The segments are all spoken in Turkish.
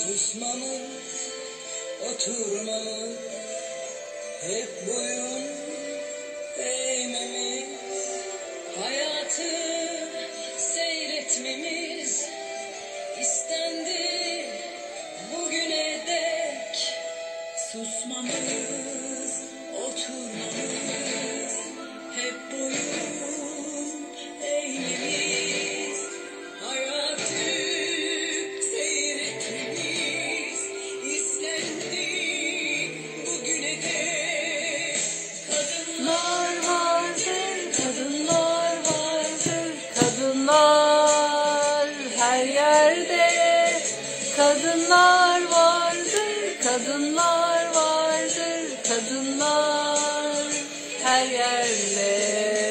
Susmamız, oturmamız, hep boyun eğmemiz, hayatı seyretmemiz istendi bugüne dek. Susmamız, oturmamız, hep boyun eğmemiz, hayatı seyretmemiz istendi bugüne dek. Kadınlar vardır, kadınlar vardır, kadınlar her yerde. Kadınlar vardır, kadınlar vardır, kadınlar her yerde.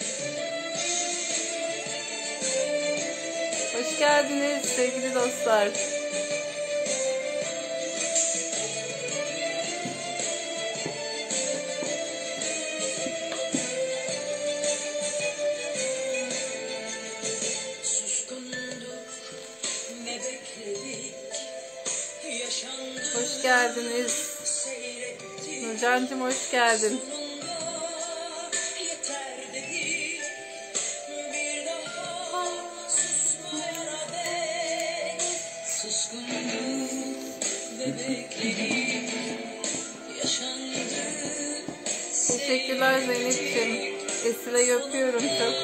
Hoş geldiniz sevgili dostlar. Suskunduk, ne bekledik, yaşandı. Hoş geldiniz. Nurcancığım hoş geldin. Yeter dedik, bir daha susmayana dek. Suskunduk ve bekledik, yaşandı. Teşekkürler Zeynep'ciğim. Esra'yı öpüyorum çok.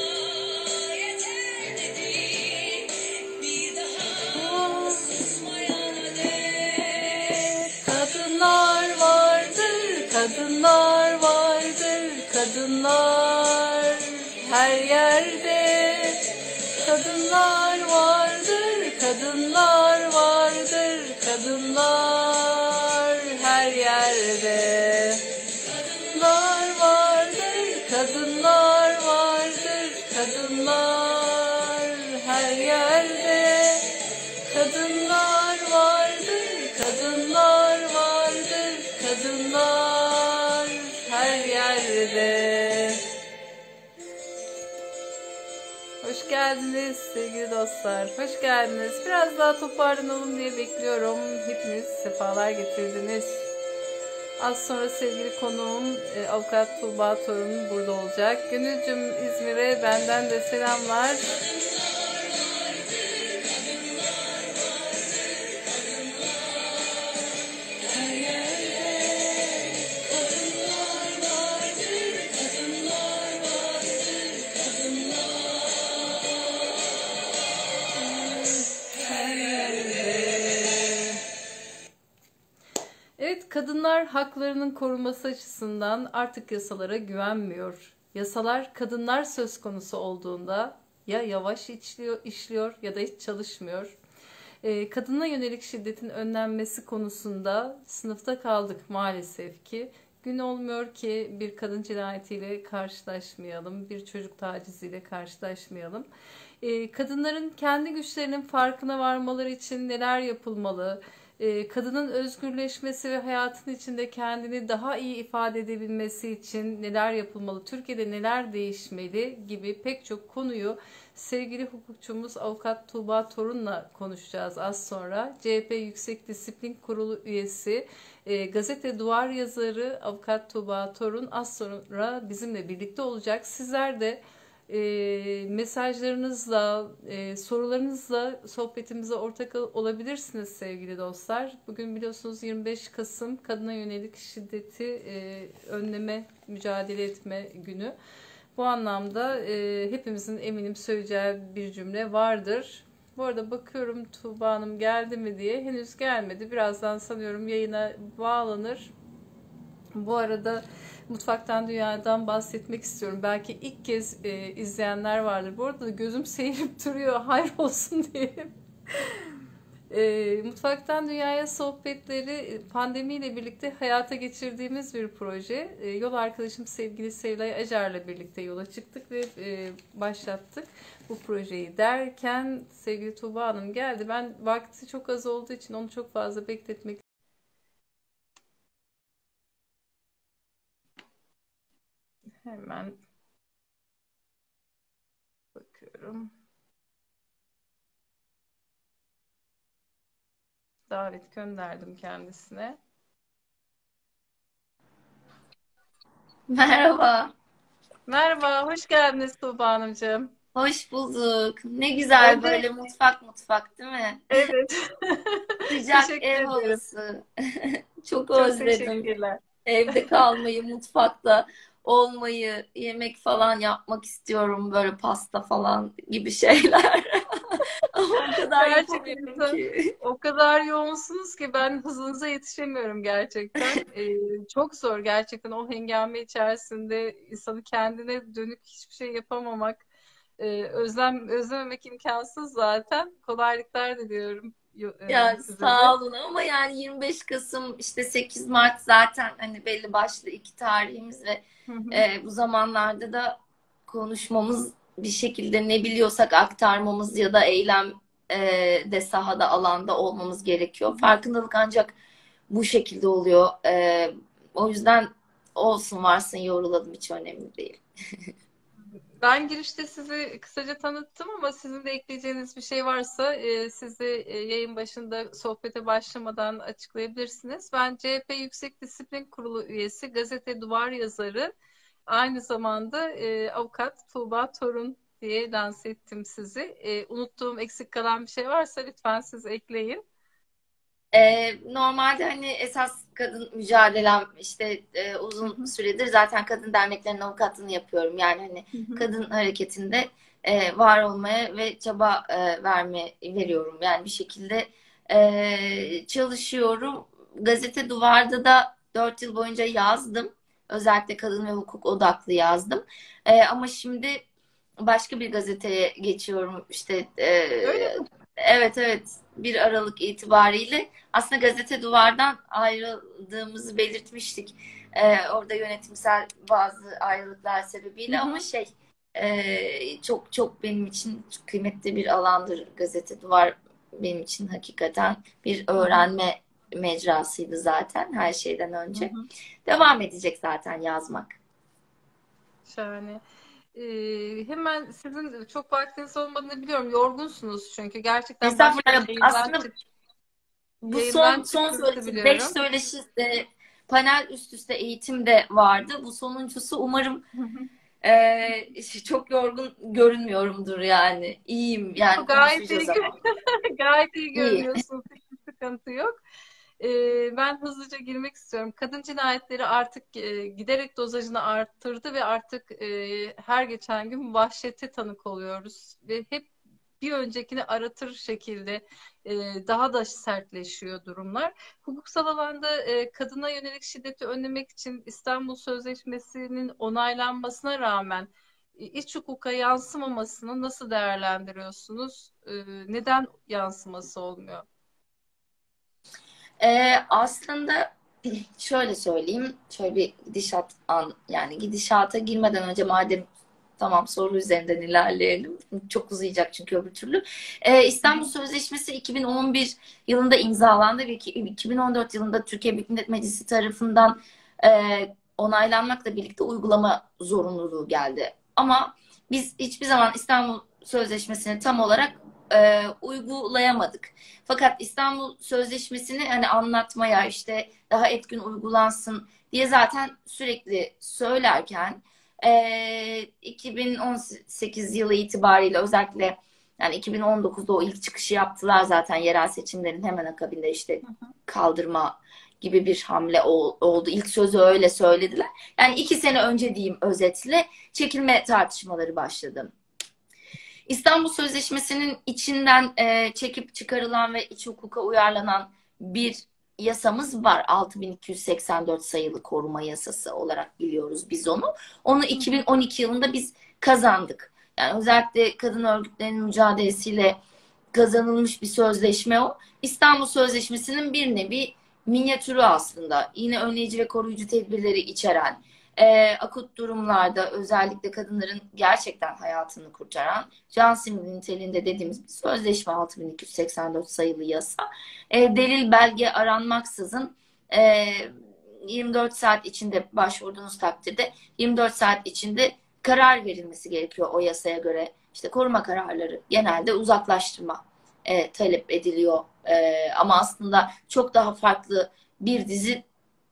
Kadınlar vardır, kadınlar vardır, kadınlar her yerde. Kadınlar vardır, kadınlar vardır, kadınlar her yerde. Kadınlar vardır, kadınlar vardır, kadınlar her yerde. Kadınlar vardır, kadınlar vardır, kadınlar her yerde. Hoş geldiniz sevgili dostlar, hoş geldiniz. Biraz daha toparlanalım diye bekliyorum. Hepiniz sefalar getirdiniz. Az sonra sevgili konuğum Avukat Tuğba Torun burada olacak. Gönülcüm İzmir'e benden de selamlar. Evet, kadınlar haklarının korunması açısından artık yasalara güvenmiyor. Yasalar kadınlar söz konusu olduğunda ya yavaş işliyor ya da hiç çalışmıyor. Kadına yönelik şiddetin önlenmesi konusunda sınıfta kaldık maalesef ki. Gün olmuyor ki bir kadın cinayetiyle karşılaşmayalım, bir çocuk taciziyle karşılaşmayalım. Kadınların kendi güçlerinin farkına varmaları için neler yapılmalı? Kadının özgürleşmesi ve hayatın içinde kendini daha iyi ifade edebilmesi için neler yapılmalı? Türkiye'de neler değişmeli gibi pek çok konuyu sevgili hukukçumuz Avukat Tuğba Torun'la konuşacağız az sonra. CHP Yüksek Disiplin Kurulu üyesi, gazete duvar yazarı Avukat Tuğba Torun az sonra bizimle birlikte olacak. Sizler de mesajlarınızla, sorularınızla sohbetimize ortak olabilirsiniz sevgili dostlar. Bugün biliyorsunuz 25 Kasım Kadına Yönelik Şiddeti Önleme, Mücadele Etme Günü. Bu anlamda hepimizin eminim söyleyeceği bir cümle vardır. Bu arada bakıyorum Tuğba Hanım geldi mi diye. Henüz gelmedi. Birazdan sanıyorum yayına bağlanır. Bu arada Mutfaktan Dünya'dan bahsetmek istiyorum. Belki ilk kez izleyenler vardır. Bu arada gözüm seyirip duruyor. Hayır olsun diyelim. Mutfaktan Dünya'ya sohbetleri pandemiyle birlikte hayata geçirdiğimiz bir proje. Yol arkadaşım sevgili Sevilay Acar'la birlikte yola çıktık ve başlattık bu projeyi derken sevgili Tuğba Hanım geldi. Ben vakti çok az olduğu için onu çok fazla bekletmek hemen bakıyorum. Davet gönderdim kendisine. Merhaba, Merhaba, hoş geldiniz Tuğba Hanımcığım. hoş bulduk. Ne güzel Önce böyle mutfak değil mi? evet. Sıcak Teşekkür ev ederim. havası. Çok Çok özledim teşekkürler. evde kalmayı, mutfakta olmayı, yemek falan yapmak istiyorum. Böyle pasta falan gibi şeyler. Ama o kadar yapamıyorum Gerçekten ki. o kadar yoğunsunuz ki ben hızınıza yetişemiyorum gerçekten. Çok zor gerçekten o hengame içerisinde insanı kendine dönük hiçbir şey yapamamak, özlememek imkansız zaten. Kolaylıklar diliyorum Ya size de. sağ olun ama yani 25 Kasım işte 8 Mart zaten hani belli başlı iki tarihimiz ve Hı hı. bu zamanlarda da konuşmamız bir şekilde ne biliyorsak aktarmamız ya da eylem de sahada alanda olmamız gerekiyor. Farkındalık ancak bu şekilde oluyor. O yüzden olsun varsın yoruladım hiç önemli değil. Ben girişte sizi kısaca tanıttım ama sizin de ekleyeceğiniz bir şey varsa sizi yayın başında sohbete başlamadan açıklayabilirsiniz. Ben CHP Yüksek Disiplin Kurulu üyesi, gazete duvar yazarı, aynı zamanda avukat Tuğba Torun diye lanse ettim sizi. Unuttuğum, eksik kalan bir şey varsa lütfen siz ekleyin. Normalde hani esas kadın mücadelem işte Hı uzun hı, süredir zaten kadın derneklerinin avukatlığını yapıyorum. Yani hani hı hı, kadın hareketinde var olmaya ve çaba veriyorum. Yani bir şekilde çalışıyorum. Gazete Duvar'da da 4 yıl boyunca yazdım. Özellikle kadın ve hukuk odaklı yazdım. Ama şimdi başka bir gazeteye geçiyorum. İşte öyle mi? evet evet 1 Aralık itibariyle aslında Gazete Duvar'dan ayrıldığımızı belirtmiştik. Orada yönetimsel bazı ayrılıklar Hı sebebiyle ama hı, çok çok benim için kıymetli bir alandır Gazete Duvar, benim için hakikaten bir hı hı, öğrenme mecrasıydı zaten her şeyden hı önce. hı. Devam edecek zaten yazmak. Şahane. Hemen sizin çok vaktiniz olmadığını biliyorum. Yorgunsunuz çünkü. Gerçekten başka bir Estağfurullah. Aslında bu yayından son çıktığınızı söyleşi, 5 biliyorum. söyleşi panel üst üste eğitim de vardı. Bu sonuncusu umarım Hı hı. çok yorgun görünmüyorumdur yani. İyiyim yani Gayet konuşacağız iyi, ama. gayet iyi İyi. görünüyorsunuz. Hiçbir sıkıntı yok. Ben hızlıca girmek istiyorum. Kadın cinayetleri artık giderek dozajını arttırdı ve artık her geçen gün vahşete tanık oluyoruz. Ve hep bir öncekini aratır şekilde e, daha da sertleşiyor durumlar. Hukuksal alanda kadına yönelik şiddeti önlemek için İstanbul Sözleşmesi'nin onaylanmasına rağmen iç hukuka yansımamasını nasıl değerlendiriyorsunuz? Neden yansıması olmuyor? Aslında şöyle söyleyeyim. Şöyle bir yani gidişata girmeden önce madem tamam soru üzerinden ilerleyelim. Çok uzayacak çünkü öbür türlü. Hı İstanbul hı, Sözleşmesi 2011 yılında imzalandı ve 2014 yılında Türkiye Büyük Millet Meclisi tarafından onaylanmakla birlikte uygulama zorunluluğu geldi. Ama biz hiçbir zaman İstanbul Sözleşmesi'ni tam olarak uygulayamadık. Fakat İstanbul Sözleşmesi'ni hani anlatmaya işte daha etkin uygulansın diye zaten sürekli söylerken 2018 yılı itibariyle özellikle yani 2019'da o ilk çıkışı yaptılar zaten yerel seçimlerin hemen akabinde işte hı hı, kaldırma gibi bir hamle oldu. İlk sözü öyle söylediler. Yani 2 sene önce diyeyim özetle çekilme tartışmaları başladı. İstanbul Sözleşmesi'nin içinden çekip çıkarılan ve iç hukuka uyarlanan bir yasamız var. 6284 sayılı koruma yasası olarak biliyoruz biz onu. Onu hı hı. 2012 yılında biz kazandık. Yani özellikle kadın örgütlerinin mücadelesiyle kazanılmış bir sözleşme o. İstanbul Sözleşmesi'nin bir nevi minyatürü aslında. Yine önleyici ve koruyucu tedbirleri içeren, akut durumlarda özellikle kadınların gerçekten hayatını kurtaran can simidi niteliğinde dediğimiz bir sözleşme 6284 sayılı yasa. Delil belge aranmaksızın e, 24 saat içinde başvurduğunuz takdirde 24 saat içinde karar verilmesi gerekiyor o yasaya göre. İşte koruma kararları genelde uzaklaştırma talep ediliyor. Ama aslında çok daha farklı bir dizi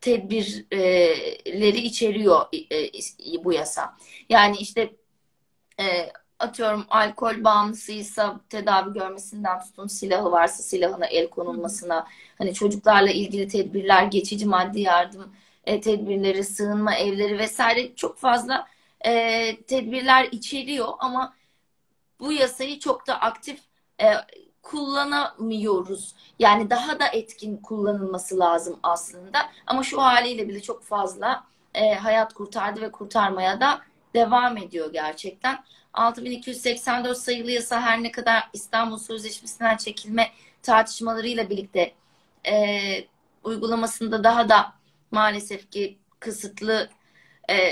tedbirleri içeriyor bu yasa. Yani işte atıyorum alkol bağımlısıysa tedavi görmesinden tutun, silahı varsa silahına el Hı hı. konulmasına, hani çocuklarla ilgili tedbirler, geçici maddi yardım tedbirleri, sığınma evleri vesaire çok fazla tedbirler içeriyor ama bu yasayı çok da aktif e, kullanamıyoruz. Yani daha da etkin kullanılması lazım aslında. Ama şu haliyle bile çok fazla hayat kurtardı ve kurtarmaya da devam ediyor gerçekten. 6284 sayılı yasa her ne kadar İstanbul Sözleşmesi'nden çekilme tartışmalarıyla birlikte e, uygulamasında daha da maalesef ki kısıtlı e,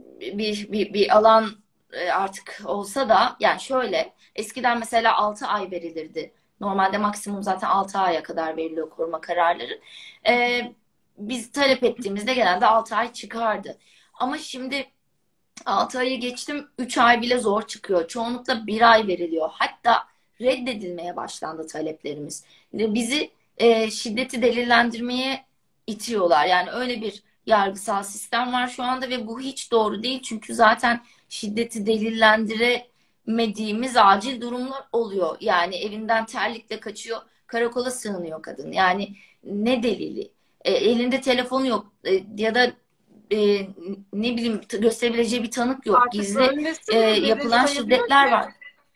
bir alan artık olsa da, yani şöyle, eskiden mesela 6 ay verilirdi. Normalde maksimum zaten 6 aya kadar veriliyor koruma kararları. E, Biz talep ettiğimizde genelde 6 ay çıkardı. Ama şimdi 6 ayı geçtim, 3 ay bile zor çıkıyor. Çoğunlukla bir ay veriliyor. Hatta reddedilmeye başlandı taleplerimiz. Bizi şiddeti delillendirmeye itiyorlar. Yani öyle bir yargısal sistem var şu anda ve bu hiç doğru değil. Çünkü zaten şiddeti delillendiremediğimiz acil durumlar oluyor. Yani evinden terlikle kaçıyor, karakola sığınıyor kadın. Yani ne delili? Elinde telefonu yok, ya da e, ne bileyim gösterebileceği bir tanık yok. Artık Gizli ölmesi bile delil yapılan sayılmıyor şiddetler ki. var.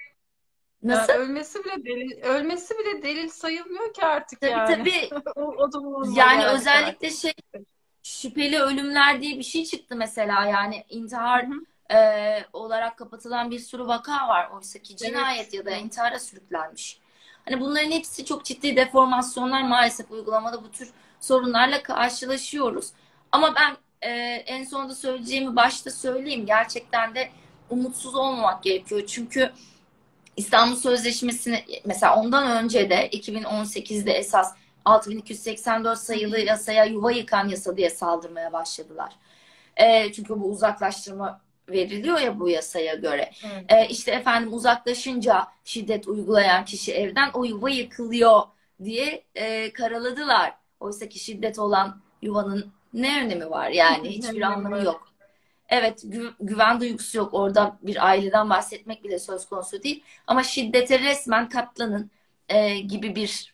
Ya Nasıl? ölmesi bile delil sayılmıyor ki artık Tabii yani. tabii. O durumuma Yani geldik özellikle artık. şüpheli ölümler diye bir şey çıktı mesela. Yani Hı intihar hı. olarak kapatılan bir sürü vaka var. Oysa ki Evet. cinayet ya da intihara sürüklenmiş. Hani bunların hepsi çok ciddi deformasyonlar, maalesef uygulamada bu tür sorunlarla karşılaşıyoruz. Ama ben en sonunda söyleyeceğimi başta söyleyeyim. Gerçekten de umutsuz olmamak gerekiyor. Çünkü İstanbul Sözleşmesi'ni mesela ondan önce de 2018'de esas 6284 Hı sayılı hı. yasaya yuva yıkan yasa diye saldırmaya başladılar. Çünkü bu uzaklaştırma veriliyor ya bu yasaya göre. Evet. İşte efendim uzaklaşınca şiddet uygulayan kişi evden o yuva yıkılıyor diye karaladılar. Oysa ki şiddet olan yuvanın ne önemi var? Yani Ne hiçbir önemi anlamı var? yok. Evet, güven duygusu yok. Orada bir aileden bahsetmek bile söz konusu değil. Ama şiddete resmen katlanın gibi bir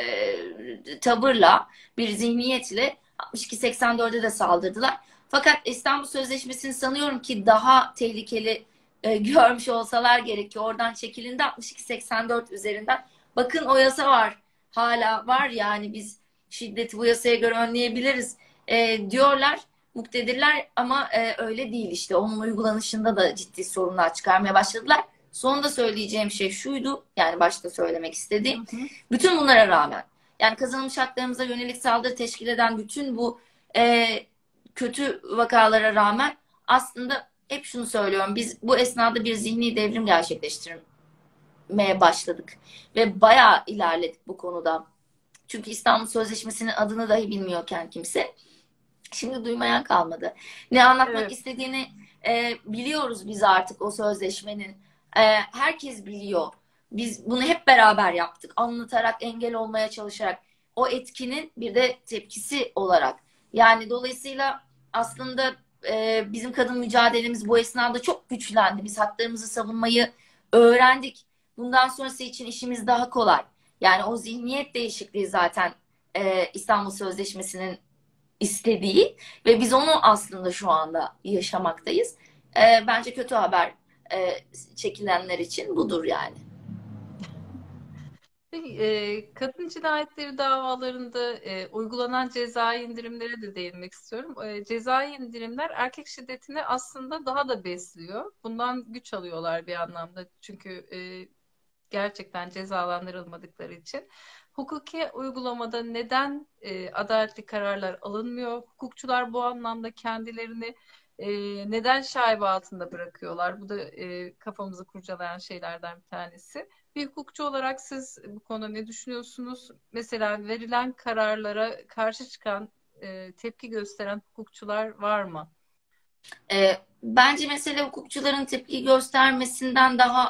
tavırla, bir zihniyetle 62-84'e de saldırdılar. Fakat İstanbul Sözleşmesi'ni sanıyorum ki daha tehlikeli görmüş olsalar gerekiyor. Oradan çekilindi 62-84 üzerinden. Bakın o yasa var. Hala var, yani biz şiddeti bu yasaya göre önleyebiliriz diyorlar muktedirler ama öyle değil işte. Onun uygulanışında da ciddi sorunlar çıkarmaya başladılar. Sonunda söyleyeceğim şey şuydu. Yani başta söylemek Hı istediğim. hı. Bütün bunlara rağmen, yani kazanılmış haklarımıza yönelik saldırı teşkil eden bütün bu e, kötü vakalara rağmen aslında hep şunu söylüyorum. Biz bu esnada bir zihni devrim gerçekleştirmeye başladık. Ve bayağı ilerledik bu konuda. Çünkü İstanbul Sözleşmesi'nin adını dahi bilmiyorken kimse, şimdi duymayan kalmadı. Ne anlatmak Evet. istediğini biliyoruz biz artık o sözleşmenin. Herkes biliyor. Biz bunu hep beraber yaptık. Anlatarak, engel olmaya çalışarak. O etkinin bir de tepkisi olarak. Yani dolayısıyla aslında bizim kadın mücadelemiz bu esnada çok güçlendi. Biz haklarımızı savunmayı öğrendik. Bundan sonrası için işimiz daha kolay. Yani o zihniyet değişikliği zaten İstanbul Sözleşmesi'nin istediği ve biz onu aslında şu anda yaşamaktayız. Bence kötü haber çekilenler için budur yani. Peki, kadın cinayetleri davalarında uygulanan cezai indirimlere de değinmek istiyorum. Cezai indirimler erkek şiddetini aslında daha da besliyor. Bundan güç alıyorlar bir anlamda. Çünkü gerçekten cezalandırılmadıkları için. Hukuki uygulamada neden adaletli kararlar alınmıyor? Hukukçular bu anlamda kendilerini neden şaibe altında bırakıyorlar? Bu da kafamızı kurcalayan şeylerden bir tanesi. Bir hukukçu olarak siz bu konuda ne düşünüyorsunuz? Mesela verilen kararlara karşı çıkan, tepki gösteren hukukçular var mı? Bence mesele hukukçuların tepki göstermesinden daha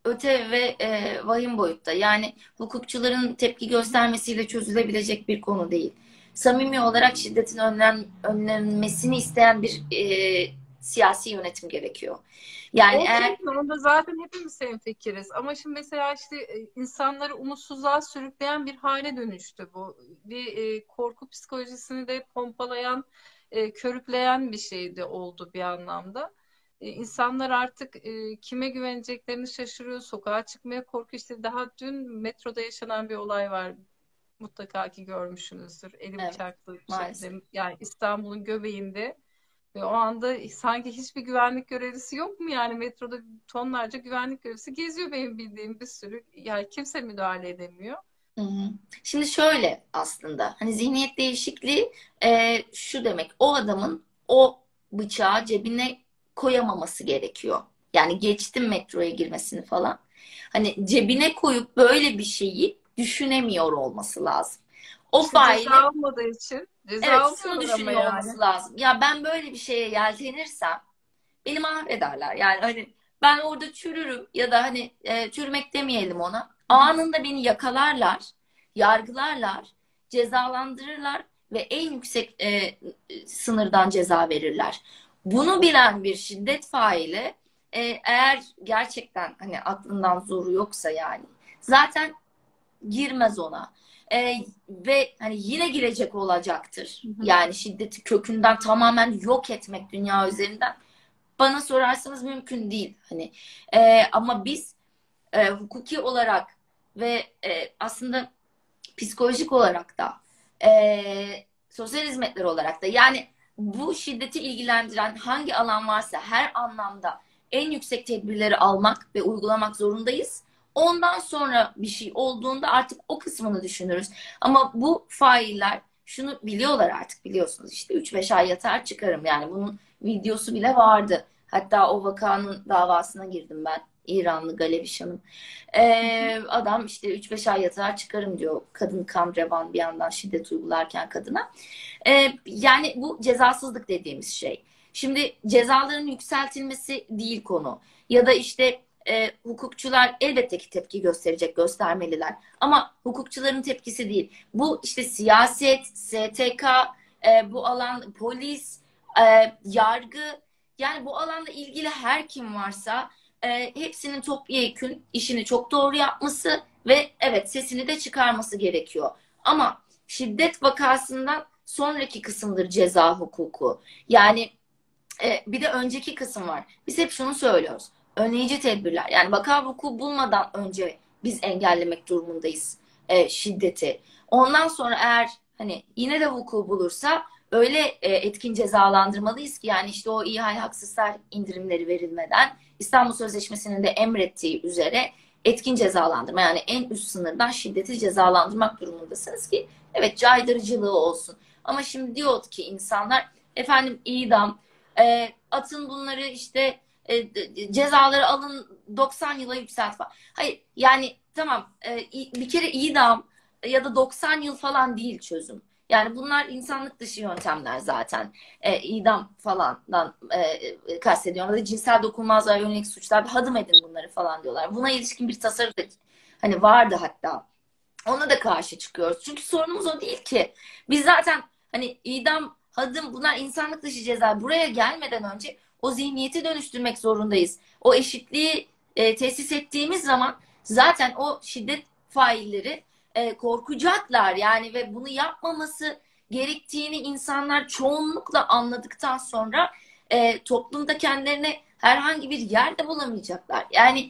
öte ve vahim boyutta. Yani hukukçuların tepki göstermesiyle çözülebilecek bir konu değil. Samimi olarak şiddetin önlenmesini isteyen bir siyasi yönetim gerekiyor. Yani O eğer kesin, onda zaten hepimiz hemfikiriz. Ama şimdi mesela işte insanları umutsuzluğa sürükleyen bir hale dönüştü bu. Bir korku psikolojisini de pompalayan, körükleyen bir şey de oldu bir anlamda. İnsanlar artık kime güveneceklerini şaşırıyor, sokağa çıkmaya korkuyor. İşte daha dün metroda yaşanan bir olay var. Mutlaka ki görmüşsünüzdür. Eli evet, bıçaklı bir maalesef. şekilde, yani İstanbul'un göbeğinde. Ve o anda sanki hiçbir güvenlik görevlisi yok mu? Yani metroda tonlarca güvenlik görevlisi geziyor, benim bildiğim bir sürü. Yani kimse müdahale edemiyor. Hı hı. Şimdi şöyle aslında hani zihniyet değişikliği şu demek, o adamın o bıçağı cebine koyamaması gerekiyor. Yani geçtim metroya girmesini falan. Hani cebine koyup böyle bir şeyi düşünemiyor olması lazım. O İşte ceza faili, almadığı için ceza evet, şunu almıyorlar ama düşünüyor yani. olması lazım. Ya ben böyle bir şeye yeltenirsem beni mahvederler. Yani hani ben orada çürürüm ya da hani çürümek demeyelim ona. Hı hı. Anında beni yakalarlar, yargılarlar, cezalandırırlar ve en yüksek sınırdan ceza verirler. Bunu bilen bir şiddet faili eğer gerçekten hani aklından zoru yoksa yani zaten girmez ona. Ve hani yine girecek olacaktır. Hı hı. Yani şiddeti kökünden tamamen yok etmek dünya üzerinden bana sorarsanız mümkün değil. Hani ama biz hukuki olarak ve aslında psikolojik olarak da sosyal hizmetler olarak da yani bu şiddeti ilgilendiren hangi alan varsa her anlamda en yüksek tedbirleri almak ve uygulamak zorundayız. Ondan sonra bir şey olduğunda artık o kısmını düşünürüz. Ama bu failler şunu biliyorlar artık, biliyorsunuz işte 3-5 ay yatar çıkarım, yani bunun videosu bile vardı. Hatta o vakanın davasına girdim ben. İranlı Galeviş Hanım. Hı hı. Adam işte 3-5 ay yatar çıkarım diyor. Kadın kan revan bir yandan şiddet uygularken kadına. Yani bu cezasızlık dediğimiz şey. Şimdi cezaların yükseltilmesi değil konu. Ya da işte hukukçular elbette ki tepki gösterecek, göstermeliler. Ama hukukçuların tepkisi değil. Bu işte siyaset, STK, bu alan polis, yargı, yani bu alanda ilgili her kim varsa hepsinin topyekün işini çok doğru yapması ve evet sesini de çıkarması gerekiyor. Ama şiddet vakasından sonraki kısımdır ceza hukuku. Yani bir de önceki kısım var. Biz hep şunu söylüyoruz. Önleyici tedbirler. Yani vaka vuku bulmadan önce biz engellemek durumundayız şiddeti. Ondan sonra eğer hani yine de vuku bulursa öyle etkin cezalandırmalıyız ki yani işte o ihal haksızlar indirimleri verilmeden İstanbul Sözleşmesi'nin de emrettiği üzere etkin cezalandırma, yani en üst sınırdan şiddeti cezalandırmak durumundasınız ki evet caydırıcılığı olsun. Ama şimdi diyor ki insanlar efendim idam, atın bunları işte cezaları alın 90 yıla yükselt falan. Hayır yani tamam, bir kere idam ya da 90 yıl falan değil çözüm. Yani bunlar insanlık dışı yöntemler zaten. İdam falandan kastediyorum. Ya da cinsel dokunulmazlığa yönelik suçlar, bir hadım edin bunları falan diyorlar. Buna ilişkin bir tasarı da hani vardı hatta. Ona da karşı çıkıyoruz. Çünkü sorunumuz o değil ki. Biz zaten hani idam, hadım, bunlar insanlık dışı ceza. Buraya gelmeden önce o zihniyeti dönüştürmek zorundayız. O eşitliği tesis ettiğimiz zaman zaten o şiddet failleri korkacaklar. Yani ve bunu yapmaması gerektiğini insanlar çoğunlukla anladıktan sonra toplumda kendilerine herhangi bir yerde bulamayacaklar. Yani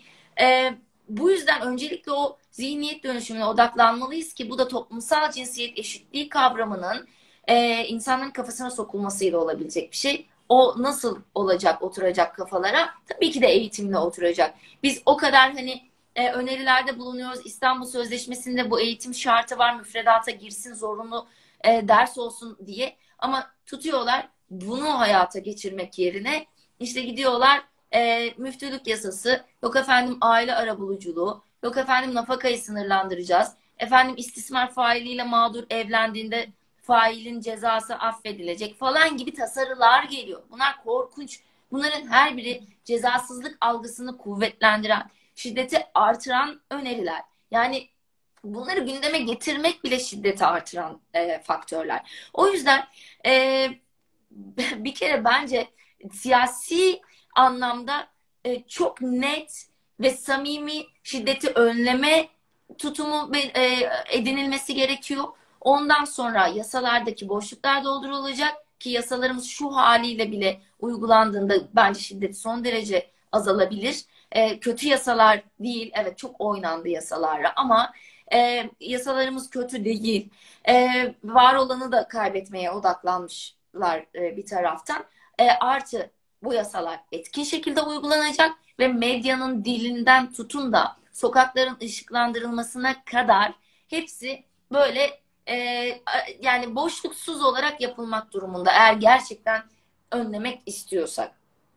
bu yüzden öncelikle o zihniyet dönüşümüne odaklanmalıyız ki bu da toplumsal cinsiyet eşitliği kavramının insanların kafasına sokulmasıyla olabilecek bir şey. O nasıl olacak, oturacak kafalara? Tabii ki de eğitimle oturacak. Biz o kadar hani önerilerde bulunuyoruz. İstanbul Sözleşmesi'nde bu eğitim şartı var, müfredata girsin, zorunlu ders olsun diye. Ama tutuyorlar bunu hayata geçirmek yerine işte gidiyorlar müftülük yasası, yok efendim aile arabuluculuğu, yok efendim nafakayı sınırlandıracağız, efendim istismar failiyle mağdur evlendiğinde failin cezası affedilecek falan gibi tasarılar geliyor. Bunlar korkunç. Bunların her biri cezasızlık algısını kuvvetlendiren, şiddeti artıran öneriler. Yani bunları gündeme getirmek bile şiddeti artıran faktörler. O yüzden e, bir kere bence siyasi anlamda çok net ve samimi şiddeti önleme tutumu edinilmesi gerekiyor. Ondan sonra yasalardaki boşluklar doldurulacak ki yasalarımız şu haliyle bile uygulandığında bence şiddet son derece azalabilir. Kötü yasalar değil, evet çok oynandı yasalarla ama yasalarımız kötü değil. Var olanı da kaybetmeye odaklanmışlar bir taraftan. Artı bu yasalar etkin şekilde uygulanacak ve medyanın dilinden tutun da sokakların ışıklandırılmasına kadar hepsi böyle yani boşluksuz olarak yapılmak durumunda eğer gerçekten önlemek istiyorsak.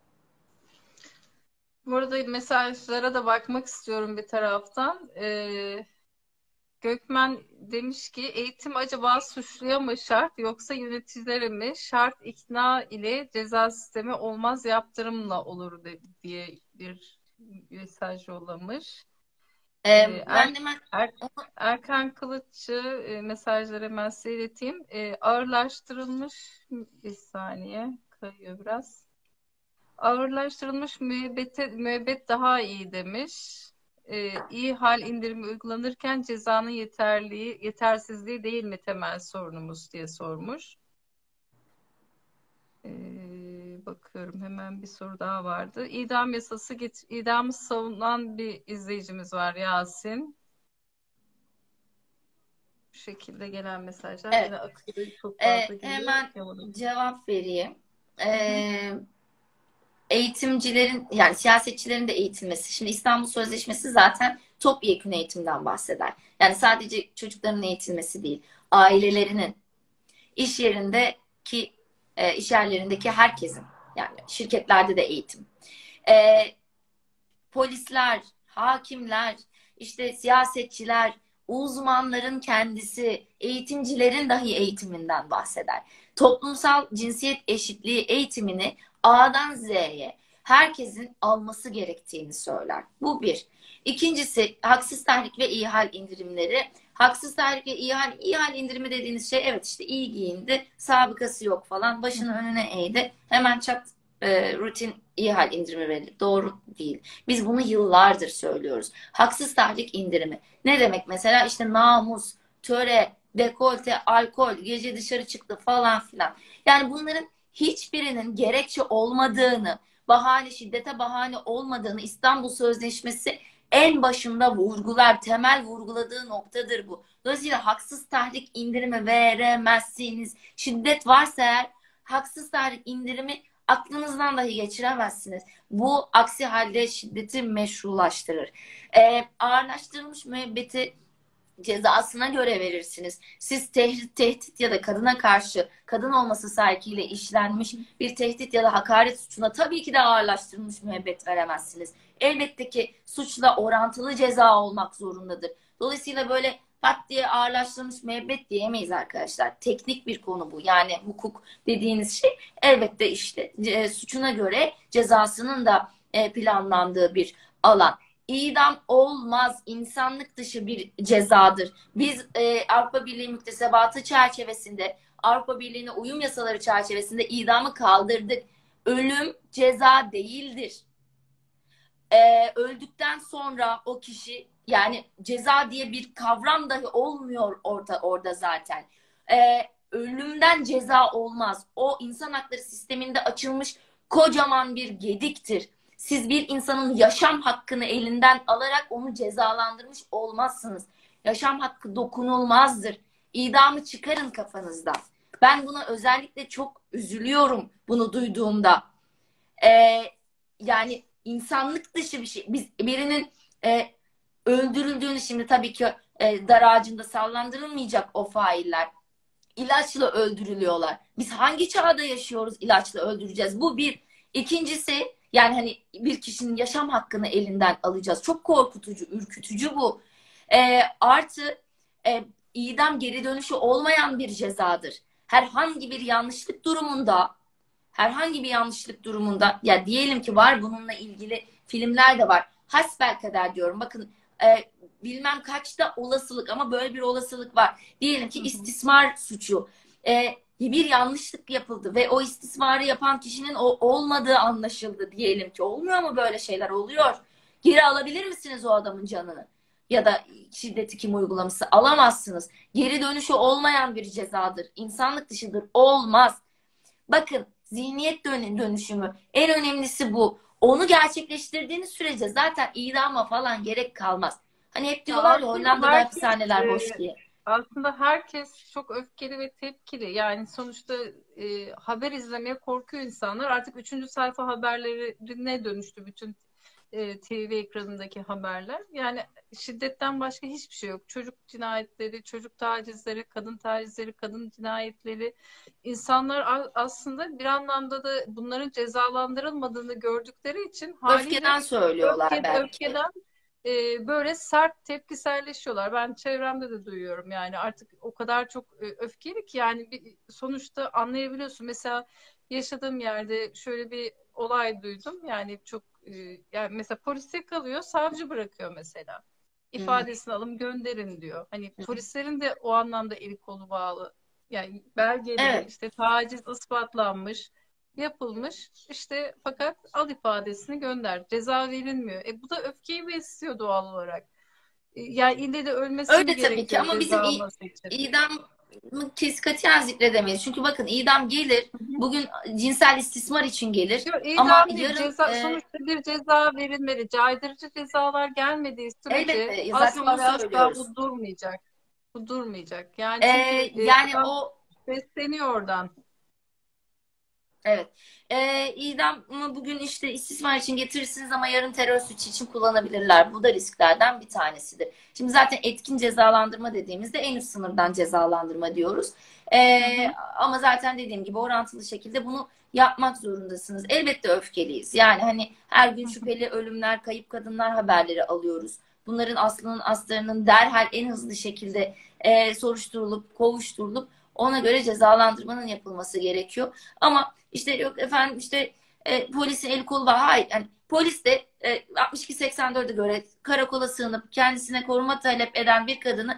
Bu arada mesajlara da bakmak istiyorum bir taraftan. Gökmen demiş ki eğitim acaba suçluya mı şart yoksa yöneticilere mi? Şart ikna ile ceza sistemi olmaz yaptırımla olur diye bir mesaj yollamış. Ben de hemen Er- Erkan Kılıççı mesajları hemen seyredeyim. Ağırlaştırılmış bir saniye kayıyor biraz. Ağırlaştırılmış müebbet daha iyi demiş. İyi hal indirimi uygulanırken cezanın yetersizliği değil mi temel sorunumuz diye sormuş. Bakıyorum hemen bir soru daha vardı. İdamı savunan bir izleyicimiz var Yasin. Bu şekilde gelen mesajlar evet, yine akıyor çok fazla geliyor. hemen cevap vereyim. Hı hı. Eğitimcilerin yani siyasetçilerin de eğitilmesi. Şimdi İstanbul Sözleşmesi zaten topyekün eğitimden bahseder. Yani sadece çocukların eğitilmesi değil, ailelerinin, iş yerindeki, iş yerlerindeki herkesin, yani şirketlerde de eğitim. E, Polisler, hakimler, işte siyasetçiler, uzmanların kendisi, eğitimcilerin dahi eğitiminden bahseder. Toplumsal cinsiyet eşitliği eğitimini A'dan Z'ye herkesin alması gerektiğini söyler. Bu bir. İkincisi haksız tahrik ve ihal indirimleri. Haksız tahrik ve ihal indirimi dediğiniz şey evet işte iyi giyindi, sabıkası yok falan, başını önüne eğdi, hemen çat rutin ihal indirimi verilir. Doğru değil. Biz bunu yıllardır söylüyoruz. Haksız tahrik indirimi. Ne demek mesela? İşte namus, töre, dekolte, alkol, gece dışarı çıktı falan filan. Yani bunların hiçbirinin gerekçe olmadığını, şiddete bahane olmadığını İstanbul Sözleşmesi en başında vurgular, temel vurguladığı noktadır bu. Dolayısıyla haksız tahrik indirimi veremezsiniz. Şiddet varsa eğer haksız tahrik indirimi aklınızdan dahi geçiremezsiniz. Bu aksi halde şiddeti meşrulaştırır. Ağırlaştırılmış müebbeti cezasına göre verirsiniz. Siz tehdit ya da kadına karşı kadın olması sahikiyle işlenmiş bir tehdit ya da hakaret suçuna tabii ki de ağırlaştırılmış müebbet veremezsiniz. Elbette ki suçla orantılı ceza olmak zorundadır. Dolayısıyla böyle pat diye ağırlaştırılmış müebbet diyemeyiz arkadaşlar. Teknik bir konu bu. Yani hukuk dediğiniz şey elbette işte suçuna göre cezasının da planlandığı bir alan. İdam olmaz, insanlık dışı bir cezadır. Biz Avrupa Birliği müktesebatı çerçevesinde, Avrupa Birliği'ne uyum yasaları çerçevesinde idamı kaldırdık. Ölüm ceza değildir. Öldükten sonra o kişi yani ceza diye bir kavram dahi olmuyor orada zaten. Ölümden ceza olmaz. O insan hakları sisteminde açılmış kocaman bir gediktir. Siz bir insanın yaşam hakkını elinden alarak onu cezalandırmış olmazsınız. Yaşam hakkı dokunulmazdır. İdamı çıkarın kafanızdan. Ben buna özellikle çok üzülüyorum bunu duyduğumda. Yani insanlık dışı bir şey. Biz birinin öldürüldüğünü şimdi tabii ki dar ağacında sallandırılmayacak o failler. İlaçla öldürülüyorlar. Biz hangi çağda yaşıyoruz ilaçla öldüreceğiz? Bu bir. İkincisi yani hani bir kişinin yaşam hakkını elinden alacağız. Çok korkutucu, ürkütücü bu. Artı idam geri dönüşü olmayan bir cezadır. Herhangi bir yanlışlık durumunda ya diyelim ki var bununla ilgili filmler de var. hasbelkader diyorum. Bakın e, bilmem kaçta olasılık ama böyle bir olasılık var. Diyelim ki Hı hı. istismar suçu. Bir yanlışlık yapıldı ve o istismarı yapan kişinin o olmadığı anlaşıldı diyelim ki. Olmuyor mu böyle şeyler? Oluyor. Geri alabilir misiniz o adamın canını? Ya da şiddeti kim uygulamışsa alamazsınız. Geri dönüşü olmayan bir cezadır. İnsanlık dışıdır. Olmaz. Bakın zihniyet dönüşümü en önemlisi bu. Onu gerçekleştirdiğiniz sürece zaten idama falan gerek kalmaz. Hani hep Ya diyorlar ya Hollanda'da hapishaneler e, boş diye. aslında herkes çok öfkeli ve tepkili. Yani sonuçta haber izlemeye korkuyor insanlar. Artık üçüncü sayfa haberlerine dönüştü bütün TV ekranındaki haberler. Yani şiddetten başka hiçbir şey yok. Çocuk cinayetleri, çocuk tacizleri, kadın tacizleri, kadın cinayetleri. İnsanlar aslında bir anlamda da bunların cezalandırılmadığını gördükleri için haliyle Öfkeden söylüyorlar belki de. öfkeden böyle sert tepkiselleşiyorlar. Ben çevremde de duyuyorum yani artık o kadar çok öfkeli ki yani bir, sonuçta anlayabiliyorsun. Mesela yaşadığım yerde şöyle bir olay duydum. Yani çok yani mesela polis yakalıyor, savcı bırakıyor mesela. Hı hı, İfadesini alın gönderin diyor. Hani hı hı. polislerin de o anlamda eli kolu bağlı. Yani belgeli Evet. işte taciz ispatlanmış yapılmış işte fakat al ifadesini gönder. Ceza verilmiyor. Bu da öfkeyi besliyor doğal olarak. Yani ille de ölmesi mi Öyle tabii ki gerekiyor ama bizim ceza alması için? idamı katiyen zikredemeyiz. Çünkü bakın idam gelir. Hı hı. Bugün cinsel istismar için gelir. Yok, Ama idam değil. yarın Ceza, sonuçta bir ceza verilmeli. Caydırıcı cezalar gelmediği sürece elbette zaten asla onu ve asla söylüyoruz. bu durmayacak. Bu durmayacak. Yani E, çünkü yani adam o besleniyor oradan. evet. İdamı bugün işte istismar için getirirsiniz ama yarın terör suçu için kullanabilirler. Bu da risklerden bir tanesidir. Şimdi zaten etkin cezalandırma dediğimizde en üst sınırdan cezalandırma diyoruz. Hı hı. Ama zaten dediğim gibi orantılı şekilde bunu yapmak zorundasınız. Elbette öfkeliyiz. Yani hani her gün Hı hı. şüpheli ölümler, kayıp kadınlar haberleri alıyoruz. Bunların aslının aslarının derhal en hızlı şekilde soruşturulup, kovuşturulup ona göre cezalandırmanın yapılması gerekiyor. Ama işte yok efendim işte polisin el kolu var. Hayır. Yani polis de 62-84'e göre karakola sığınıp kendisine koruma talep eden bir kadını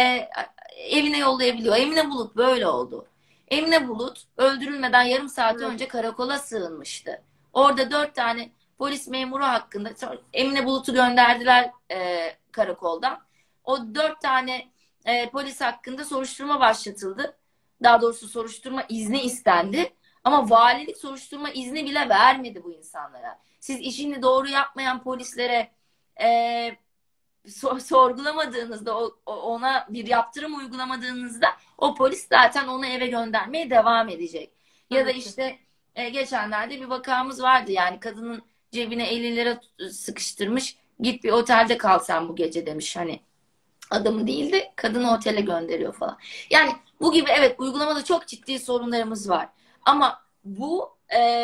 evine yollayabiliyor. Emine Bulut böyle oldu. Emine Bulut öldürülmeden yarım saat Evet. önce karakola sığınmıştı. Orada 4 tane polis memuru hakkında Emine Bulut'u gönderdiler karakoldan. O 4 tane polis hakkında soruşturma başlatıldı. Daha doğrusu soruşturma izni istendi. Ama valilik soruşturma izni bile vermedi bu insanlara. Siz işini doğru yapmayan polislere e, sorgulamadığınızda, ona bir yaptırım uygulamadığınızda o polis zaten onu eve göndermeye devam edecek. Ya da Tabii ki. işte geçenlerde bir vakamız vardı yani kadının cebine 50 lira sıkıştırmış. Git bir otelde kal sen bu gece demiş hani adamı değil de kadını otele gönderiyor falan. Yani bu gibi evet uygulamada çok ciddi sorunlarımız var. Ama bu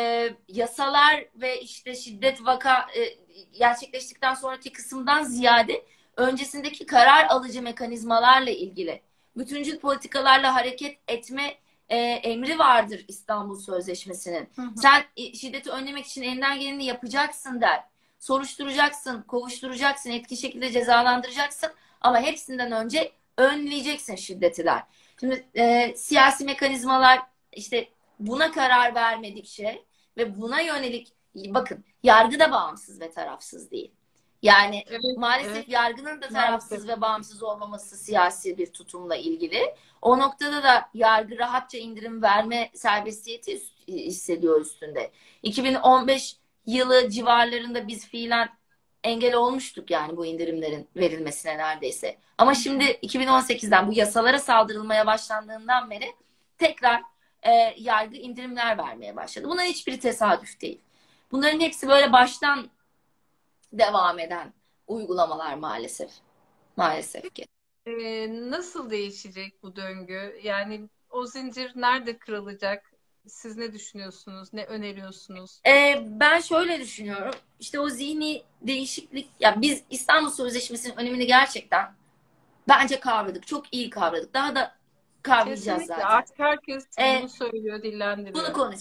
yasalar ve işte şiddet vaka gerçekleştikten sonraki kısımdan ziyade öncesindeki karar alıcı mekanizmalarla ilgili bütüncül politikalarla hareket etme emri vardır İstanbul Sözleşmesi'nin. Hı hı. Sen şiddeti önlemek için elinden geleni yapacaksın der. Soruşturacaksın, kovuşturacaksın, etkin şekilde cezalandıracaksın. Ama hepsinden önce önleyeceksin şiddetiler. Şimdi siyasi mekanizmalar işte buna karar vermedikçe ve buna yönelik bakın yargı da bağımsız ve tarafsız değil. Yani Evet, evet, maalesef yargının da maalesef. tarafsız ve bağımsız olmaması siyasi bir tutumla ilgili. O noktada da yargı rahatça indirim verme serbestiyeti hissediyor üstünde. 2015 yılı civarlarında biz fiilen engel olmuştuk yani bu indirimlerin verilmesine neredeyse. Ama şimdi 2018'den bu yasalara saldırılmaya başlandığından beri tekrar yargı indirimler vermeye başladı. Bunların hiçbiri tesadüf değil. Bunların hepsi böyle baştan devam eden uygulamalar maalesef. Maalesef ki. Nasıl değişecek bu döngü? Yani o zincir nerede kırılacak? Siz ne düşünüyorsunuz? Ne öneriyorsunuz? Ben şöyle düşünüyorum. İşte o zihni değişiklik, ya biz İstanbul Sözleşmesi'nin önemini gerçekten bence kavradık. Çok iyi kavradık. Daha da kavrayacağız Kesinlikle. zaten. Artık herkes Ee, bunu söylüyor, Bunu dillendiriyor. konuşuyor.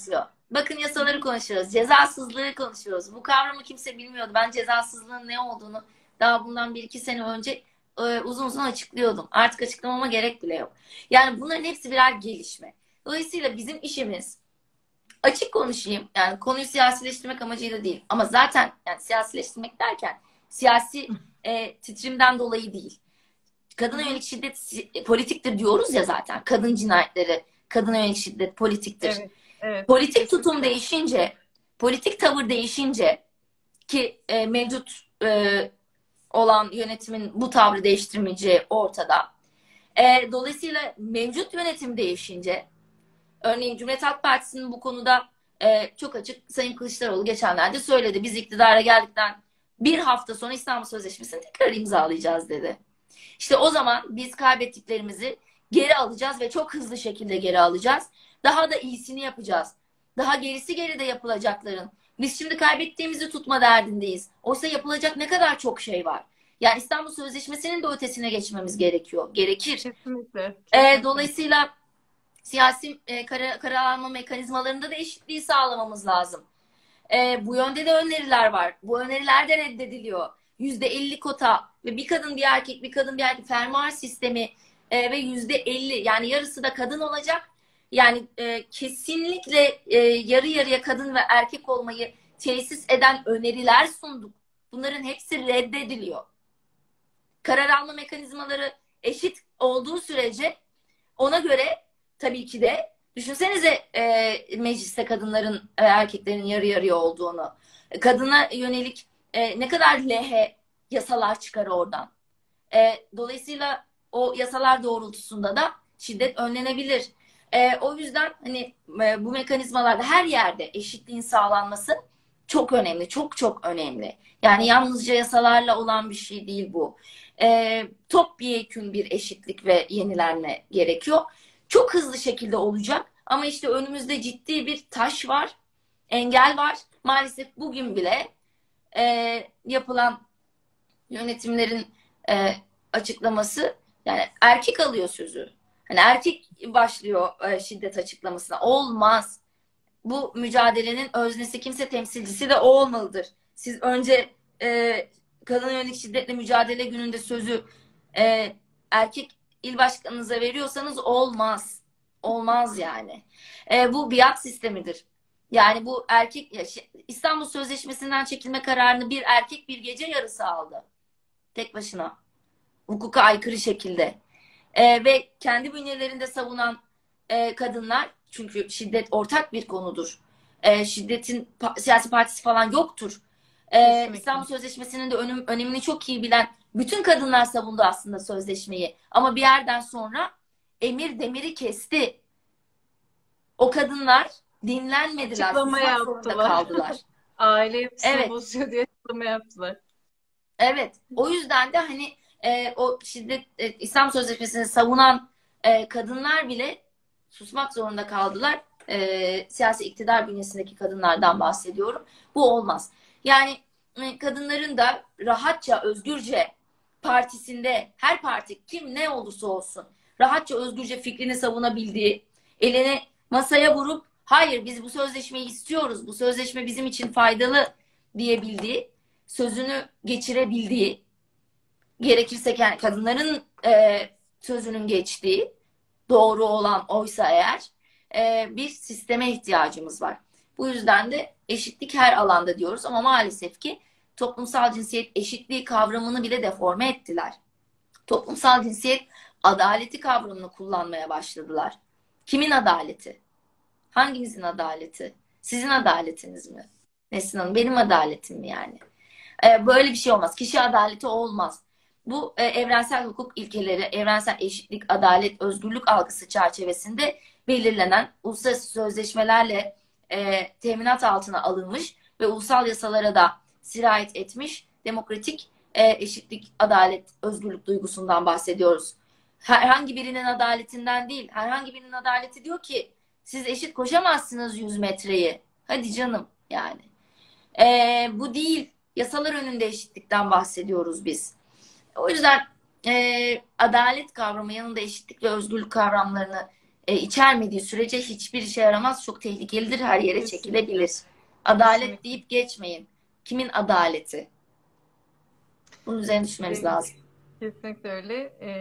Bakın yasaları konuşuyoruz. Cezasızlığı konuşuyoruz. Bu kavramı kimse bilmiyordu. Ben cezasızlığın ne olduğunu daha bundan 1-2 sene önce uzun uzun açıklıyordum. Artık açıklamama gerek bile yok. Yani bunların hepsi birer gelişme. Dolayısıyla bizim işimiz, açık konuşayım, yani konuyu siyasileştirmek amacıyla değil. Ama zaten yani siyasileştirmek derken siyasi titrimden dolayı değil. Kadına yönelik şiddet politiktir diyoruz ya zaten. Kadın cinayetleri, kadına yönelik şiddet politiktir. Evet, evet, Politik tutum kesinlikle. değişince, politik tavır değişince ki mevcut olan yönetimin bu tavrı değiştirmeyeceği ortada. Dolayısıyla mevcut yönetim değişince, örneğin Cumhuriyet Halk Partisi'nin bu konuda çok açık, Sayın Kılıçdaroğlu geçenlerde söyledi. Biz iktidara geldikten bir hafta sonra İstanbul Sözleşmesi'ni tekrar imzalayacağız dedi. İşte o zaman biz kaybettiklerimizi geri alacağız ve çok hızlı şekilde geri alacağız. Daha da iyisini yapacağız. Daha gerisi geride yapılacakların. Biz şimdi kaybettiğimizi tutma derdindeyiz. Oysa yapılacak ne kadar çok şey var. Yani İstanbul Sözleşmesi'nin de ötesine geçmemiz gerekiyor. Gerekir. Kesinlikle, kesinlikle. Dolayısıyla siyasi karar alma mekanizmalarında da eşitliği sağlamamız lazım. Bu yönde de öneriler var. Bu öneriler de reddediliyor. %50 kota ve bir kadın bir erkek, bir kadın bir erkek fermuar sistemi ve %50 yani yarısı da kadın olacak. Yani kesinlikle yarı yarıya kadın ve erkek olmayı tesis eden öneriler sunduk. Bunların hepsi reddediliyor. Karar alma mekanizmaları eşit olduğu sürece ona göre tabii ki de düşünsenize mecliste kadınların ve erkeklerin yarı yarıya olduğunu. Kadına yönelik ne kadar lehe yasalar çıkar oradan. Dolayısıyla o yasalar doğrultusunda da şiddet önlenebilir. O yüzden hani bu mekanizmalarda her yerde eşitliğin sağlanması çok önemli. Çok çok önemli. Yani yalnızca yasalarla olan bir şey değil bu. Topyekün bir eşitlik ve yenilenme gerekiyor. Çok hızlı şekilde olacak ama işte önümüzde ciddi bir taş var, engel var. Maalesef bugün bile yapılan yönetimlerin açıklaması, yani erkek alıyor sözü. Hani erkek başlıyor şiddet açıklamasına. Olmaz. Bu mücadelenin öznesi, kimse temsilcisi de o olmalıdır. Siz önce kadına yönelik şiddetle mücadele gününde sözü erkek il başkanınıza veriyorsanız olmaz. Olmaz yani. Bu biat sistemidir. Yani bu erkek İstanbul Sözleşmesi'nden çekilme kararını bir erkek bir gece yarısı aldı. Tek başına. Hukuka aykırı şekilde. Ve kendi bünyelerinde savunan kadınlar, çünkü şiddet ortak bir konudur. Şiddetin siyasi partisi falan yoktur. Kesinlikle. İstanbul Sözleşmesi'nin de önemini çok iyi bilen bütün kadınlar savundu aslında sözleşmeyi. Ama bir yerden sonra emir demiri kesti. O kadınlar dinlenmediler, Açıklama susmak zorunda yaptılar. kaldılar. Aile yapısını Evet, bozuyor diye açıklama yaptılar. evet. O yüzden de hani o şiddet İstanbul Sözleşmesi'ni savunan kadınlar bile susmak zorunda kaldılar. Siyasi iktidar bünyesindeki kadınlardan bahsediyorum. Bu olmaz. Yani kadınların da rahatça, özgürce partisinde, her parti kim ne olursa olsun rahatça, özgürce fikrini savunabildiği, elini masaya vurup hayır biz bu sözleşmeyi istiyoruz, bu sözleşme bizim için faydalı diyebildiği, sözünü geçirebildiği, gerekirse kadınların sözünün geçtiği, doğru olan oysa eğer bir sisteme ihtiyacımız var. Bu yüzden de eşitlik her alanda diyoruz ama maalesef ki toplumsal cinsiyet eşitliği kavramını bile deforme ettiler. Toplumsal cinsiyet adaleti kavramını kullanmaya başladılar. Kimin adaleti? Hangimizin adaleti? Sizin adaletiniz mi? Nesrin Hanım, benim adaletim mi yani? Böyle bir şey olmaz. Kişi adaleti olmaz. Bu evrensel hukuk ilkeleri, evrensel eşitlik, adalet, özgürlük algısı çerçevesinde belirlenen uluslararası sözleşmelerle teminat altına alınmış ve ulusal yasalara da sirayet etmiş demokratik eşitlik, adalet, özgürlük duygusundan bahsediyoruz. Herhangi birinin adaletinden değil, herhangi birinin adaleti diyor ki siz eşit koşamazsınız 100 metreyi. Hadi canım yani. Bu değil. Yasalar önünde eşitlikten bahsediyoruz biz. O yüzden adalet kavramı yanında eşitlik ve özgürlük kavramlarını içermediği sürece hiçbir işe yaramaz. Çok tehlikelidir. Her yere Kesinlikle. çekilebilir. Adalet Kesinlikle. deyip geçmeyin. Kimin adaleti? Bunun üzerine düşünmemiz E, lazım. Kesinlikle öyle.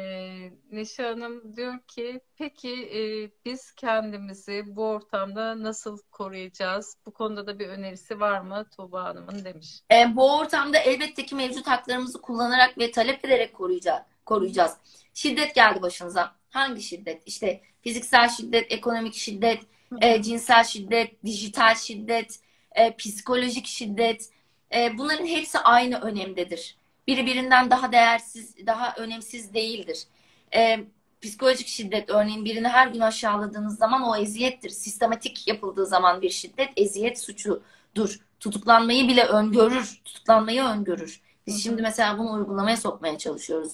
Neşe Hanım diyor ki, peki biz kendimizi bu ortamda nasıl koruyacağız? Bu konuda da bir önerisi var mı Tuğba Hanım'ın demiş. Bu ortamda elbette ki mevcut haklarımızı kullanarak ve talep ederek koruyacağız. Şiddet geldi başınıza. Hangi şiddet? İşte fiziksel şiddet, ekonomik şiddet, Hı hı. cinsel şiddet, dijital şiddet, psikolojik şiddet. Bunların hepsi aynı önemdedir. Biri birinden daha değersiz, daha önemsiz değildir. E, Psikolojik şiddet örneğin birini her gün aşağıladığınız zaman o eziyettir. Sistematik yapıldığı zaman bir şiddet eziyet suçudur. Tutuklanmayı bile öngörür. Tutuklanmayı öngörür. Hı Biz şimdi hı. mesela bunu uygulamaya sokmaya çalışıyoruz.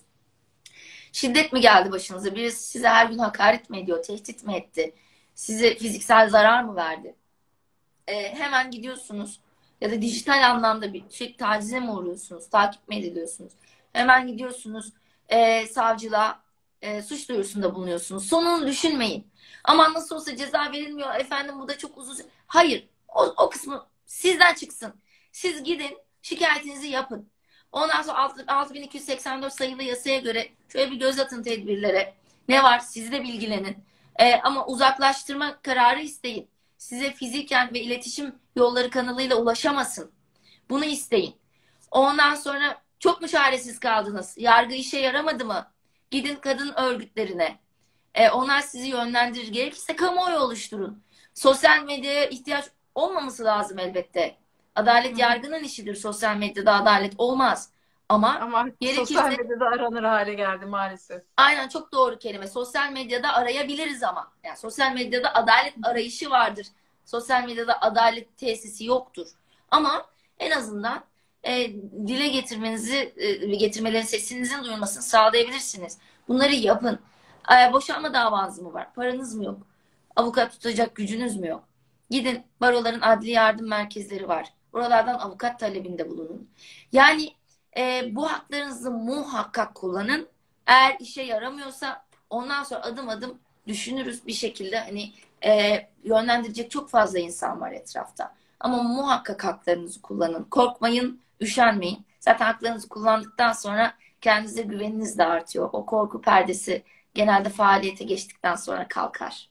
Şiddet mi geldi başınıza? Birisi size her gün hakaret mi ediyor? Tehdit mi etti? Size fiziksel zarar mı verdi? Hemen gidiyorsunuz. Ya da dijital anlamda bir şey tacize mi uğruyorsunuz? Takip mi ediliyorsunuz? Hemen gidiyorsunuz savcılığa suç duyurusunda bulunuyorsunuz. Sonunu düşünmeyin. Ama nasıl olsa ceza verilmiyor. Efendim bu da çok uzun. Hayır. O kısmı sizden çıksın. Siz gidin şikayetinizi yapın. Ondan sonra 6284 sayılı yasaya göre şöyle bir göz atın tedbirlere. Ne var? Siz de bilgilenin. Ama uzaklaştırma kararı isteyin. Size fiziken ve iletişim yolları kanalıyla ulaşamasın. Bunu isteyin. Ondan sonra çok mu çaresiz kaldınız? Yargı işe yaramadı mı? Gidin kadın örgütlerine. Onlar sizi yönlendirir. Gerekirse kamuoyu oluşturun. Sosyal medyaya ihtiyaç olmaması lazım elbette. Hı Adalet hı. yargının işidir. Sosyal medyada adalet olmaz. Ama Ama artık sosyal gerekirse medyada aranır hale geldi maalesef. aynen çok doğru kelime. Sosyal medyada arayabiliriz ama. Yani sosyal medyada adalet arayışı vardır. Sosyal medyada adalet tesisi yoktur. Ama en azından dile getirmelerin sesinizin duyulmasını sağlayabilirsiniz. Bunları yapın. Boşanma davanız mı var? Paranız mı yok? Avukat tutacak gücünüz mü yok? Gidin baroların adli yardım merkezleri var. Buralardan avukat talebinde bulunun. Yani bu haklarınızı muhakkak kullanın. Eğer işe yaramıyorsa ondan sonra adım adım düşünürüz bir şekilde hani yönlendirecek çok fazla insan var etrafta. Ama muhakkak haklarınızı kullanın. Korkmayın, üşenmeyin. Zaten haklarınızı kullandıktan sonra kendinize güveniniz de artıyor. O korku perdesi genelde faaliyete geçtikten sonra kalkar.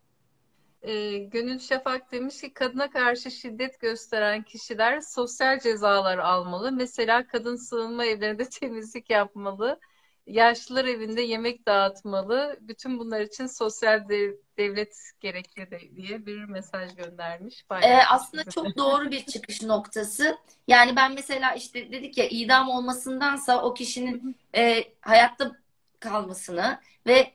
Gönül Şafak demiş ki, kadına karşı şiddet gösteren kişiler sosyal cezalar almalı. Mesela kadın sığınma evlerinde temizlik yapmalı. Yaşlılar evinde yemek dağıtmalı. Bütün bunlar için sosyal devlet gerekli diye bir mesaj göndermiş, paylaşmış Aslında bize. çok doğru bir çıkış noktası. Yani ben mesela işte dedik ya idam olmasındansa o kişinin hayatta kalmasını ve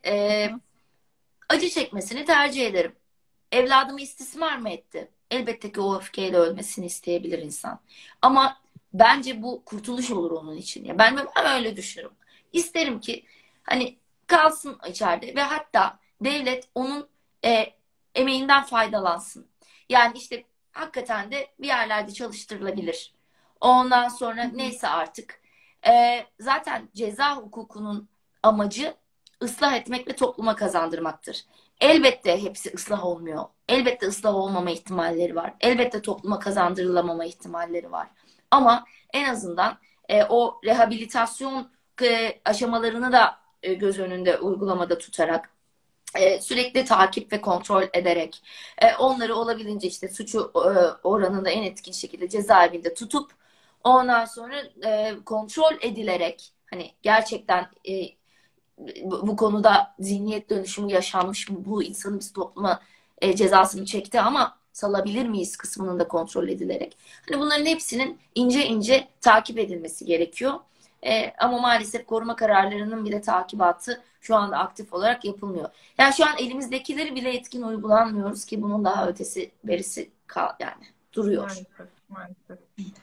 acı çekmesini tercih ederim. Evladımı istismar mı etti? Elbette ki o öfkeyle ölmesini isteyebilir insan. Ama bence bu kurtuluş olur onun için. Ya ben öyle düşünürüm. İsterim ki hani kalsın içeride ve hatta devlet onun e, emeğinden faydalansın. Yani işte hakikaten de bir yerlerde çalıştırılabilir. Ondan sonra neyse artık. Zaten ceza hukukunun amacı ıslah etmek ve topluma kazandırmaktır. Elbette hepsi ıslah olmuyor. Elbette ıslah olmama ihtimalleri var. Elbette topluma kazandırılamama ihtimalleri var. Ama en azından o rehabilitasyon aşamalarını da göz önünde uygulamada tutarak sürekli takip ve kontrol ederek onları olabildiğince işte suçu oranında en etkin şekilde cezaevinde tutup ondan sonra kontrol edilerek hani gerçekten bu konuda zihniyet dönüşümü yaşanmış mı? Bu insanın biz topluma cezasını çekti ama salabilir miyiz kısmının da kontrol edilerek. Hani bunların hepsinin ince ince takip edilmesi gerekiyor. Ama maalesef koruma kararlarının bile takibatı şu anda aktif olarak yapılmıyor. Yani şu an elimizdekileri bile etkin uygulanmıyoruz ki bunun daha ötesi berisi yani duruyor. Maalesef, maalesef.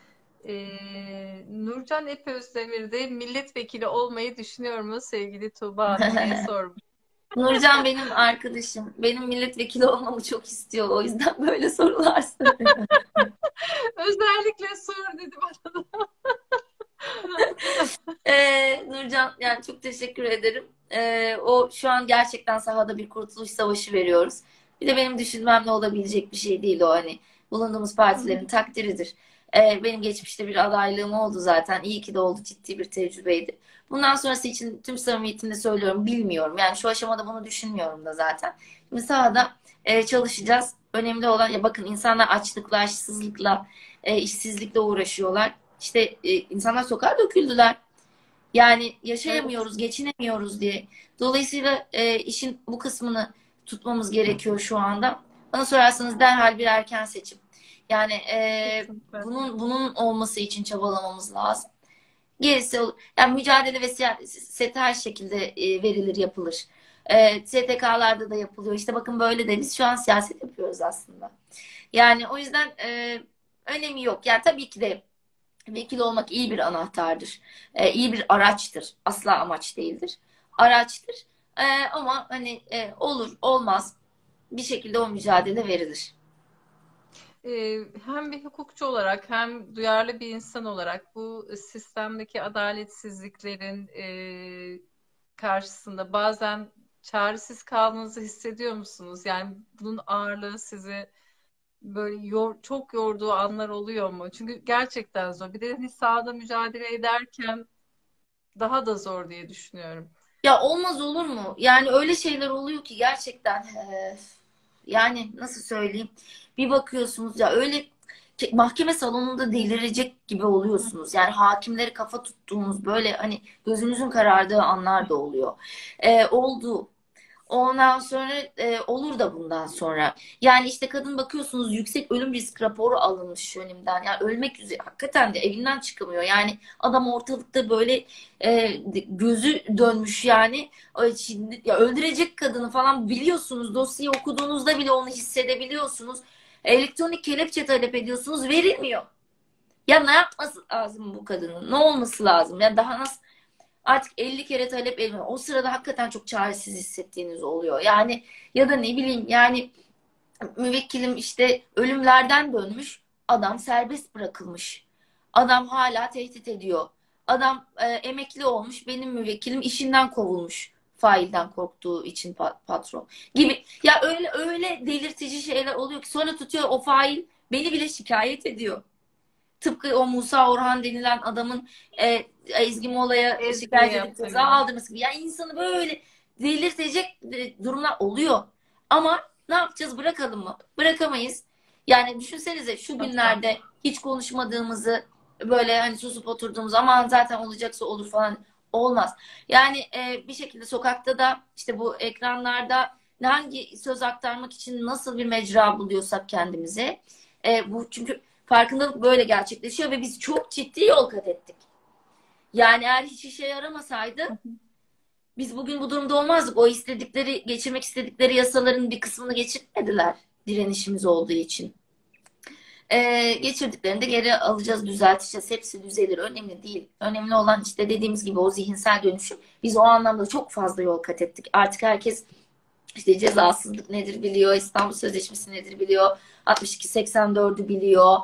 Nurcan Epözdemir de milletvekili olmayı düşünüyor mu sevgili Tuğba Hanım diye sormuş. Nurcan benim arkadaşım. Benim milletvekili olmamı çok istiyor. O yüzden böyle sorular soruyor. Özellikle sor dedi bana da. Nurcan, yani çok teşekkür ederim. O şu an gerçekten sahada bir kurtuluş savaşı veriyoruz. Bir de benim düşünmemle olabilecek bir şey değil o, hani bulunduğumuz partilerin takdiridir. Benim geçmişte bir adaylığım oldu zaten. İyi ki de oldu, ciddi bir tecrübeydi. Bundan sonrası için tüm samimiyetimle söylüyorum, bilmiyorum. Yani şu aşamada bunu düşünmüyorum da zaten. Şimdi sahada çalışacağız. Önemli olan, ya bakın, insanlar açlıkla, açsızlıkla, işsizlikle uğraşıyorlar. İşte insanlar sokağa döküldüler. Yani Evet. yaşayamıyoruz, geçinemiyoruz diye. Dolayısıyla işin bu kısmını tutmamız gerekiyor şu anda. Bana sorarsanız derhal bir erken seçim. Yani Kesinlikle. bunun olması için çabalamamız lazım. Gerisi olur. Yani mücadele ve siyaset her şekilde verilir, yapılır. STK'larda da yapılıyor. İşte bakın, böyle de biz şu an siyaset yapıyoruz aslında. Yani o yüzden önemi yok. Yani tabii ki de vekil olmak iyi bir anahtardır. İyi bir araçtır. Asla amaç değildir. Araçtır. Ama hani olur, olmaz. Bir şekilde o mücadele verilir. Hem bir hukukçu olarak hem duyarlı bir insan olarak bu sistemdeki adaletsizliklerin karşısında bazen çaresiz kaldığınızı hissediyor musunuz? Yani bunun ağırlığı sizi böyle çok yorduğu anlar oluyor mu? Çünkü gerçekten zor. Bir de hani sahada mücadele ederken daha da zor diye düşünüyorum. Ya olmaz olur mu? Yani öyle şeyler oluyor ki gerçekten, yani nasıl söyleyeyim? Bir bakıyorsunuz ya, öyle mahkeme salonunda delirecek gibi oluyorsunuz. Yani hakimleri kafa tuttuğunuz, böyle hani gözünüzün karardığı anlar da oluyor. Oldu. Ondan sonra olur da bundan sonra. Yani işte kadın, bakıyorsunuz yüksek ölüm risk raporu alınmış yönümden. Yani ölmek üzere, hakikaten de evinden çıkamıyor. Yani adam ortalıkta böyle gözü dönmüş yani. Şimdi, ya öldürecek kadını falan, biliyorsunuz. Dosyayı okuduğunuzda bile onu hissedebiliyorsunuz. Elektronik kelepçe talep ediyorsunuz, verilmiyor. Ya ne yapması lazım bu kadının? Ne olması lazım? Ya daha nasıl, artık 50 kere talep ediliyor. O sırada hakikaten çok çaresiz hissettiğiniz oluyor. Yani ya da ne bileyim, yani müvekkilim işte ölümlerden dönmüş. Adam serbest bırakılmış. Adam hala tehdit ediyor. Adam emekli olmuş. Benim müvekkilim işinden kovulmuş. Failden korktuğu için patron gibi. Ya öyle öyle delirtici şeyler oluyor ki sonra tutuyor o fail, beni bile şikayet ediyor. Tıpkı o Musa Orhan denilen adamın Ezgi Mola'ya Ezgi'ye şikayet edip yaptığı ceza gibi. aldırması gibi. Yani insanı böyle delirtecek durumlar oluyor. Ama ne yapacağız? Bırakalım mı? Bırakamayız. Yani düşünsenize, şu Asla. günlerde hiç konuşmadığımızı, böyle hani susup oturduğumuz, aman zaten olacaksa olur falan, olmaz. Yani bir şekilde sokakta da, işte bu ekranlarda hangi söz aktarmak için nasıl bir mecra buluyorsak kendimize, bu çünkü farkındalık böyle gerçekleşiyor ve biz çok ciddi yol kat ettik. Yani eğer hiç işe yaramasaydı biz bugün bu durumda olmazdık. O istedikleri, geçirmek istedikleri yasaların bir kısmını geçirmediler, direnişimiz olduğu için. Geçirdiklerini de geri alacağız, düzelteceğiz. Hepsi düzelir. Önemli değil. Önemli olan işte dediğimiz gibi o zihinsel dönüşüm. Biz o anlamda çok fazla yol kat ettik. Artık herkes işte cezasızlık nedir biliyor, İstanbul Sözleşmesi nedir biliyor, 62-84'ü biliyor.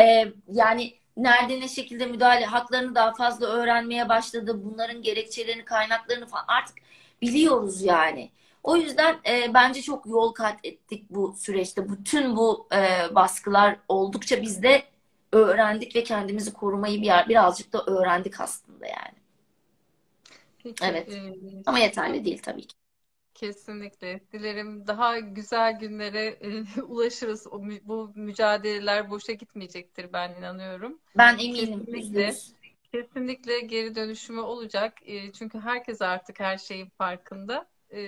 Yani nerede ne şekilde müdahale, haklarını daha fazla öğrenmeye başladı. Bunların gerekçelerini, kaynaklarını falan artık biliyoruz yani. O yüzden bence çok yol kat ettik bu süreçte. Bütün bu baskılar oldukça biz de öğrendik ve kendimizi korumayı birazcık da öğrendik aslında yani. Peki, Evet. Ama yeterli çok değil tabii ki. kesinlikle. Dilerim daha güzel günlere ulaşırız. Bu mücadeleler boşa gitmeyecektir, ben inanıyorum. Ben eminim, yüzde Kesinlikle, yüz. kesinlikle geri dönüşümü olacak. Çünkü herkes artık her şeyin farkında.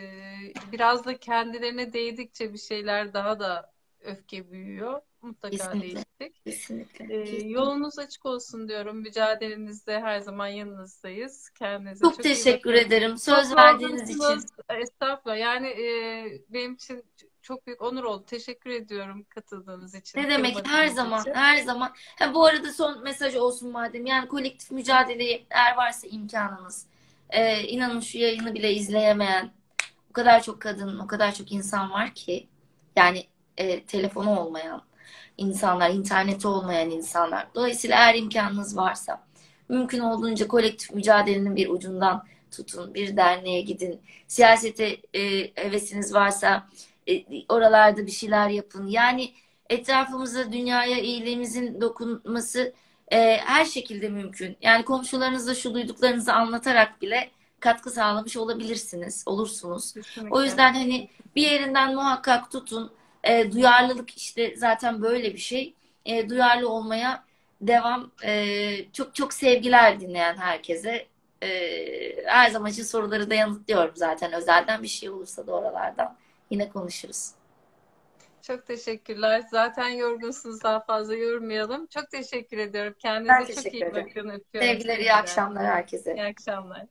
Biraz da kendilerine değdikçe bir şeyler daha da öfke büyüyor. Mutlaka Kesinlikle. değişecek. Kesinlikle. Yolunuz açık olsun diyorum. Mücadelenizde her zaman yanınızdayız. Kendinize Çok çok iyi teşekkür bakın. ederim. Çok Söz verdiğiniz yorgunsunuz. için. Estağfurullah. Yani benim için çok büyük onur oldu. Teşekkür ediyorum katıldığınız için, Ne demek? Her kırmadığınız zaman, için. her zaman. Ha, bu arada son mesaj olsun madem. Yani kolektif mücadeleyi, eğer varsa imkanınız, inanın şu yayını bile izleyemeyen o kadar çok kadın, o kadar çok insan var ki. Yani telefonu olmayan insanlar, interneti olmayan insanlar. Dolayısıyla eğer imkanınız varsa Mümkün olduğunca kolektif mücadelenin bir ucundan tutun, bir derneğe gidin. Siyasete hevesiniz varsa oralarda bir şeyler yapın. Yani etrafımıza, dünyaya iyiliğimizin dokunması her şekilde mümkün. Yani komşularınızla şu duyduklarınızı anlatarak bile katkı sağlamış olabilirsiniz, olursunuz. O Kesinlikle. yüzden hani bir yerinden muhakkak tutun. Duyarlılık işte zaten böyle bir şey. Duyarlı olmaya devam. Çok çok sevgiler dinleyen herkese. Her zaman için soruları da yanıtlıyorum zaten. Özelden bir şey olursa da oralardan yine konuşuruz. Çok teşekkürler. Zaten yorgunsunuz, daha fazla yormayalım. Çok teşekkür ediyorum. Ben Kendinize çok teşekkür iyi ederim. bakın. Öpüyorum Sevgiler, iyi sevgiler. akşamlar herkese. İyi akşamlar.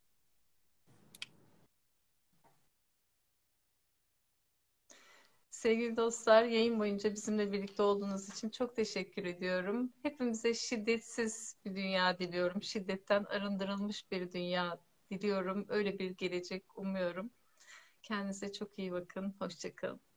Sevgili dostlar, yayın boyunca bizimle birlikte olduğunuz için çok teşekkür ediyorum. Hepimize şiddetsiz bir dünya diliyorum. Şiddetten arındırılmış bir dünya diliyorum. Öyle bir gelecek umuyorum. Kendinize çok iyi bakın. Hoşça kalın.